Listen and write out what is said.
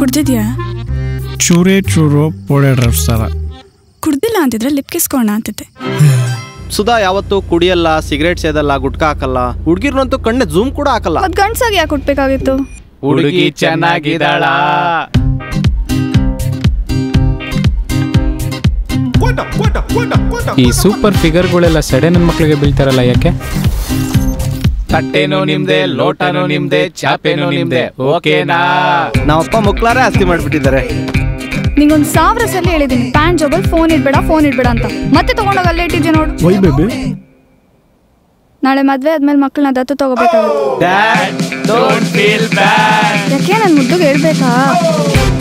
ಕುಡ್ದಿದ್ಯಾ? ಚೂರೇ ಚೂರು ಪೋಡೆ ಡ್ರಫ್ಸ್ ಥರ. ಕುಡ್ದಿಲ್ಲ ಅಂತಿದ್ರೆ ಲಿಪ್ ಕಿಸ್ಕೋಣ ಅಂತಿದ್ದೆ. ಸುಧಾ ಯಾವತ್ತು ಕುಡಿಯಲ್ಲ, ಸಿಗರೇಟ್ ಸೇದಲ್ಲ, ಗುಟ್ಕಾ ಹಾಕಲ್ಲ, ಹುಡುಗಿರ್ನಂತೂ ಕಣ್ಣೆ ಜೂಮ್ ಕೂಡ ಹಾಕಲ್ಲ. ಮತ್ ಗಂಡ್ಸಾಗಿ ಯಾಕೆ ಹುಟ್ಬೇಕಾಗಿತ್ತು? ಹುಡುಗಿ ಚೆನ್ನಾಗಿದ್ದಾಳ. ಈ ಸೂಪರ್ ಫಿಗರ್ಗಳೆಲ್ಲ ಸಡೆ ನನ್ನ ಮಕ್ಕಳಿಗೆ ಬೀಳ್ತಾರಲ್ಲ, ಯಾಕೆ? ತಟ್ಟೆನೋ ನಿಮ್ದೆ, ಲೋಟನೋ ನಿಮ್ದೆ, ಚಾಪೆನೋ ನಿಮ್ದೆ, ಓಕೆನಾ? ನಾವಪ್ಪ ಮಕ್ಕಳಾರೇ ಆಸ್ತಿ ಮಾಡ್ಬಿಟ್ಟಿದ್ದಾರೆ. ನಿಂಗೊಂದು 1000 ಸಲ ಹೇಳಿದೀನಿ ಪ್ಯಾಂಟ್ ಜಾಬಲ್ ಫೋನ್ ಇಡ್ಬೇಡ ಅಂತ. ಮತ್ತೆ ತಗೊಂಡೋಗಿ ಅಲ್ಲೇ ಇಟ್ಟಿದ್ದೆ ನೋಡು. ವೈ ಬೇಬಿ, ನಾಳೆ ಮದ್ವೆ ಆದ್ಮೇಲೆ ಮಕ್ಕಳನ್ನ ದತ್ತು ತಗೋಬೇಕಾಗುತ್ತೆ. ಯಾಕೆ? ನನ್ ಮುದ್ದುಗೆ ಹೇಳ್ಬೇಕಾ?